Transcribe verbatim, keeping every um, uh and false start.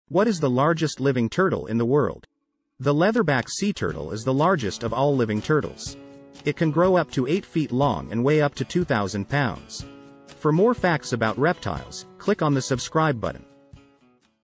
What is the largest living turtle in the world? The leatherback sea turtle is the largest of all living turtles. It can grow up to eight feet long and weigh up to two thousand pounds. For more facts about reptiles, click on the subscribe button.